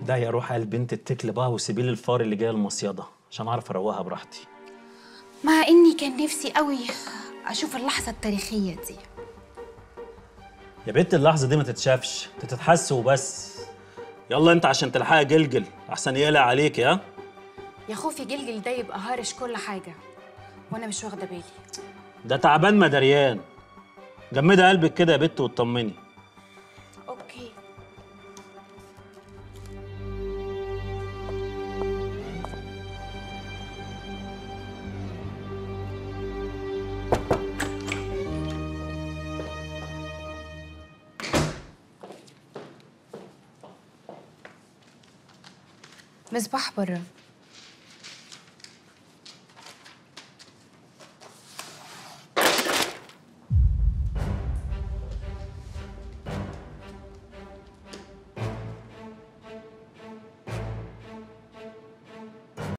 ده يا روح البنت اتكل بقى وسيبي لي الفار اللي جاي المصيده عشان اعرف اروقها براحتي. مع اني كان نفسي قوي اشوف اللحظه التاريخيه دي. يا بنت اللحظه دي ما تتشافش، تتحس وبس. يلا انت عشان تلحقي جلجل احسن يقلق عليك يا. يا خوفي جلجل ده يبقى هارش كل حاجه وانا مش واخده بالي. ده تعبان مدريان. جمدي قلبك كده يا بت واطمني. اوكي. مصباح بره.